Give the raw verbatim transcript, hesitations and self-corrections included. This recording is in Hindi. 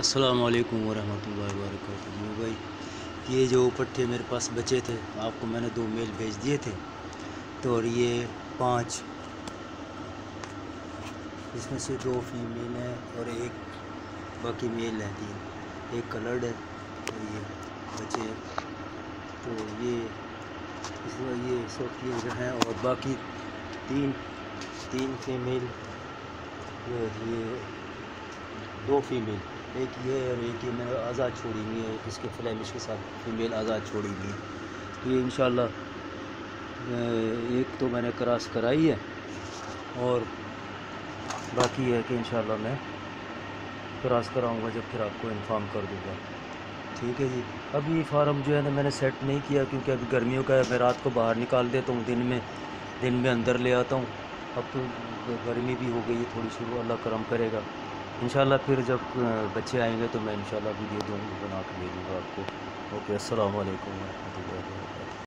अस्सलाम वालेकुम वरहमतुल्लाहि वबरकातुहू। जी भाई, ये जो पट्ठे मेरे पास बचे थे, आपको मैंने दो मेल भेज दिए थे। तो और ये पांच, इसमें से दो फीमेल हैं और एक बाकी मेल है, तीन। एक कलर्ड है और ये बचे हैं। तो ये इसमें ये सॉफ्टवेयर जो हैं और बाकी तीन तीन फीमेल और ये दो फीमेल, एक ये और एक ये मैंने आज़ाद छोड़ी हुई है, इसके फ्लैमिश के साथ फीमेल आज़ाद छोड़ी हुई है। तो ये इंशाल्लाह एक तो मैंने क्रॉस कराई है और बाकी है कि इंशाल्लाह मैं क्रॉस कराऊंगा जब, फिर आपको इन्फॉर्म कर दूंगा। ठीक है जी। अभी फार्म जो है ना मैंने सेट नहीं किया क्योंकि अभी गर्मियों का है। मैं रात को बाहर निकाल देता हूँ, दिन में दिन में अंदर ले आता हूँ। अब तो गर्मी भी हो गई है थोड़ी शुरू, अल्लाह करम करेगा इंशाल्लाह। फिर जब बच्चे आएंगे तो मैं इंशाल्लाह वीडियो दूँगा, बना के भेजूँगा आपको। ओके, अस्सलाम वालेकुम।